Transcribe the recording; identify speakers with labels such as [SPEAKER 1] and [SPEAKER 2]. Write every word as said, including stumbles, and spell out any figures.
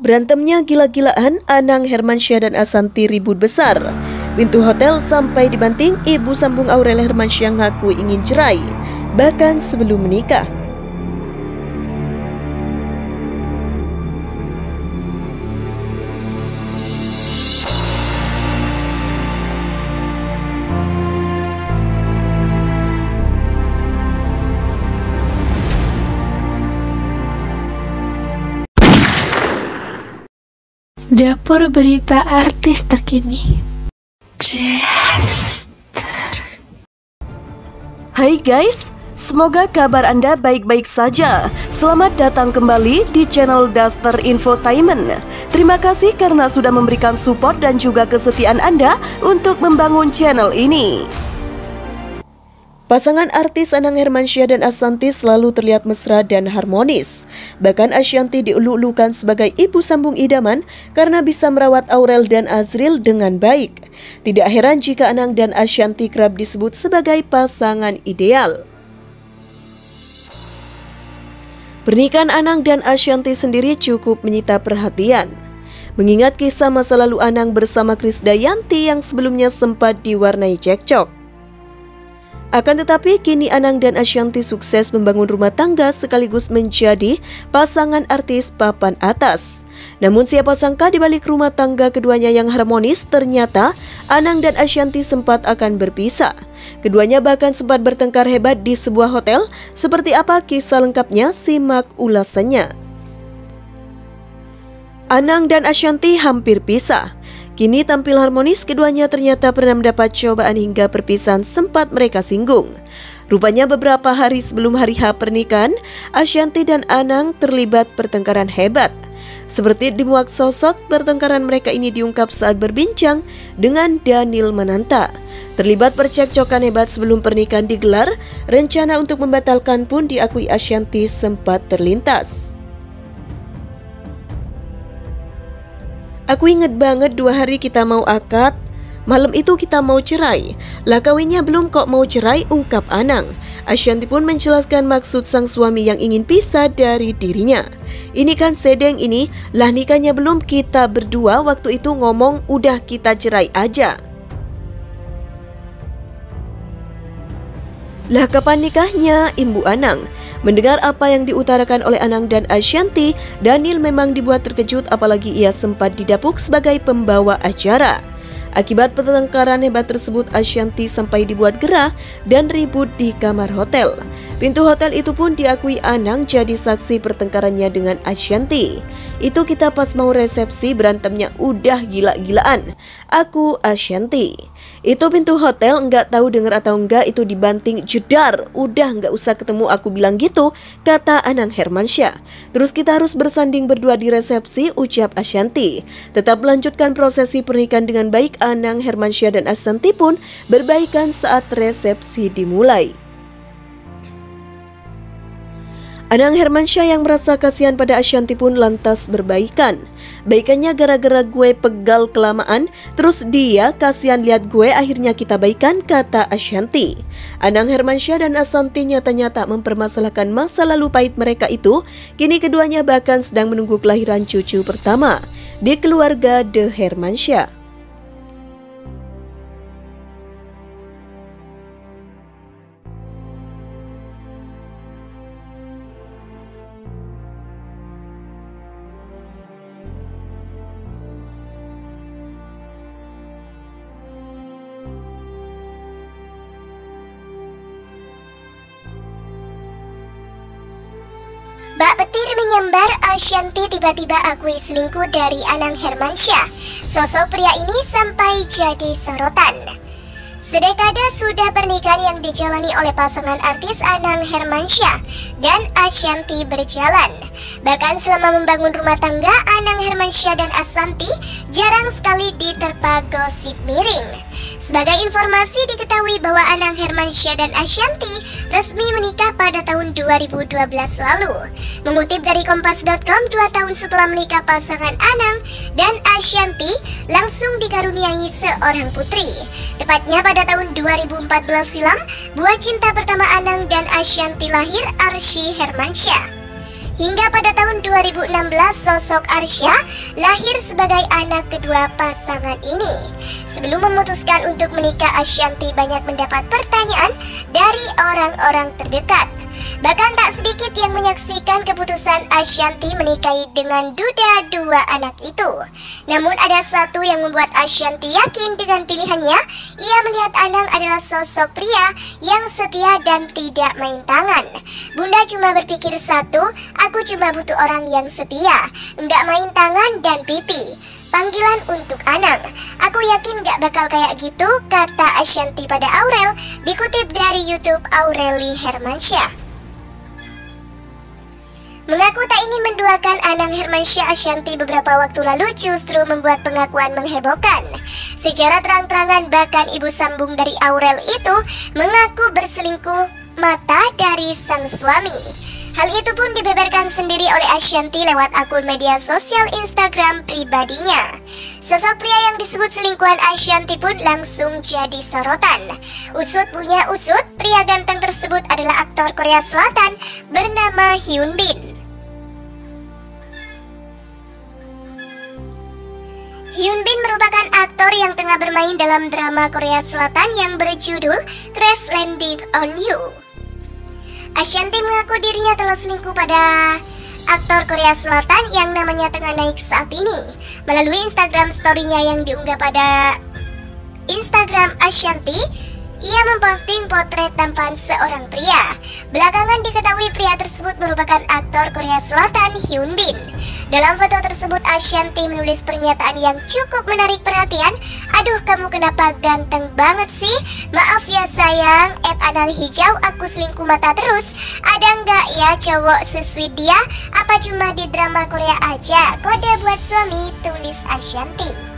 [SPEAKER 1] Berantemnya gila-gilaan, Anang Hermansyah dan Asanti ribut besar. Pintu hotel sampai dibanting, ibu sambung Aurel Hermansyah ngaku ingin cerai, bahkan sebelum menikah.
[SPEAKER 2] Dapur berita artis terkini.
[SPEAKER 1] Hai guys, semoga kabar Anda baik-baik saja. Selamat datang kembali di channel Daster Infotainment. Terima kasih karena sudah memberikan support dan juga kesetiaan Anda untuk membangun channel ini. Pasangan artis Anang Hermansyah dan Asanti selalu terlihat mesra dan harmonis. Bahkan Ashanti dielu-elukan sebagai ibu sambung idaman karena bisa merawat Aurel dan Azril dengan baik. Tidak heran jika Anang dan Ashanti kerap disebut sebagai pasangan ideal. Pernikahan Anang dan Ashanti sendiri cukup menyita perhatian. Mengingat kisah masa lalu Anang bersama Krisdayanti yang sebelumnya sempat diwarnai cekcok. Akan tetapi kini Anang dan Ashanti sukses membangun rumah tangga sekaligus menjadi pasangan artis papan atas. Namun siapa sangka di balik rumah tangga keduanya yang harmonis, ternyata Anang dan Ashanti sempat akan berpisah. Keduanya bahkan sempat bertengkar hebat di sebuah hotel. Seperti apa kisah lengkapnya? Simak ulasannya. Anang dan Ashanti hampir pisah. Kini tampil harmonis, keduanya ternyata pernah mendapat cobaan hingga perpisahan sempat mereka singgung. Rupanya beberapa hari sebelum hari H pernikahan, Ashanti dan Anang terlibat pertengkaran hebat. Seperti dimuak sosok, pertengkaran mereka ini diungkap saat berbincang dengan Daniel Mananta. Terlibat percekcokan hebat sebelum pernikahan digelar, rencana untuk membatalkan pun diakui Ashanti sempat terlintas. Aku inget banget dua hari kita mau akad, malam itu kita mau cerai. Lah kawinnya belum kok mau cerai, ungkap Anang. Ashanti pun menjelaskan maksud sang suami yang ingin pisah dari dirinya. Ini kan sedeng ini, lah nikahnya belum, kita berdua waktu itu ngomong udah kita cerai aja. Lah kapan nikahnya, imbu Anang? Mendengar apa yang diutarakan oleh Anang dan Ashanti, Daniel memang dibuat terkejut apalagi ia sempat didapuk sebagai pembawa acara. Akibat pertengkaran hebat tersebut, Ashanti sampai dibuat gerah dan ribut di kamar hotel. Pintu hotel itu pun diakui Anang jadi saksi pertengkarannya dengan Ashanti. Itu kita pas mau resepsi berantemnya udah gila-gilaan. Aku Ashanti. Itu pintu hotel, nggak tahu dengar atau enggak itu dibanting jedar. Udah nggak usah ketemu, aku bilang gitu, kata Anang Hermansyah. Terus kita harus bersanding berdua di resepsi, ucap Ashanti. Tetap melanjutkan prosesi pernikahan dengan baik, Anang Hermansyah dan Asanti pun berbaikan saat resepsi dimulai. Anang Hermansyah yang merasa kasihan pada Ashanti pun lantas berbaikan. Baikannya gara-gara gue pegal kelamaan, terus dia kasihan lihat gue, akhirnya kita baikan, kata Ashanti. Anang Hermansyah dan Asanti nyata-nyata mempermasalahkan masa lalu pahit mereka itu. Kini keduanya bahkan sedang menunggu kelahiran cucu pertama di keluarga The Hermansyah.
[SPEAKER 3] Bak petir menyambar, Ashanti tiba-tiba akui selingkuh dari Anang Hermansyah. Sosok pria ini sampai jadi sorotan. Sedekade sudah pernikahan yang dijalani oleh pasangan artis Anang Hermansyah dan Ashanti berjalan. Bahkan selama membangun rumah tangga, Anang Hermansyah dan Asanti jarang sekali diterpa gosip miring. Sebagai informasi diketahui bahwa Anang Hermansyah dan Ashanti resmi menikah pada tahun dua ribu dua belas lalu. Mengutip dari kompas titik com, dua tahun setelah menikah, pasangan Anang dan Ashanti langsung dikaruniai seorang putri. Tepatnya pada tahun dua ribu empat belas silam, buah cinta pertama Anang dan Ashanti lahir, Arsy Hermansyah. Hingga pada tahun dua ribu enam belas sosok Arsya lahir sebagai anak kedua pasangan ini. Sebelum memutuskan untuk menikah, Ashanty banyak mendapat pertanyaan dari orang-orang terdekat. Bahkan tak sedikit yang menyaksikan keputusan Ashanty menikahi dengan duda dua anak itu. Namun ada satu yang membuat Ashanty yakin dengan pilihannya. Ia melihat Anang adalah sosok pria yang setia dan tidak main tangan. Bunda cuma berpikir satu, aku cuma butuh orang yang setia, nggak main tangan dan pipi. Panggilan untuk Anang. Aku yakin gak bakal kayak gitu, kata Ashanty pada Aurel, dikutip dari YouTube Aureli Hermansyah. Mengaku tak ingin menduakan Anang Hermansyah, Ashanty beberapa waktu lalu justru membuat pengakuan menghebohkan. Secara terang-terangan bahkan ibu sambung dari Aurel itu mengaku berselingkuh mata dari sang suami. Hal itu pun dibeberkan sendiri oleh Ashanty lewat akun media sosial Instagram pribadinya. Sosok pria yang disebut selingkuhan Ashanty pun langsung jadi sorotan. Usut punya usut, pria ganteng tersebut adalah aktor Korea Selatan bernama Hyun Bin. Hyun Bin merupakan aktor yang tengah bermain dalam drama Korea Selatan yang berjudul Crash Landing on You. Ashanty mengaku dirinya telah selingkuh pada aktor Korea Selatan yang namanya tengah naik saat ini. Melalui Instagram story-nya yang diunggah pada Instagram Ashanty, ia memposting potret tampan seorang pria. Belakangan diketahui pria tersebut merupakan aktor Korea Selatan Hyun Bin. Dalam foto tersebut Ashanty menulis pernyataan yang cukup menarik perhatian. Aduh, kamu kenapa ganteng banget sih? Maaf ya sayang, et Anang hijau, aku selingkuh mata terus. Ada nggak ya cowok sesweet dia? Apa cuma di drama Korea aja? Kode buat suami, tulis Ashanty.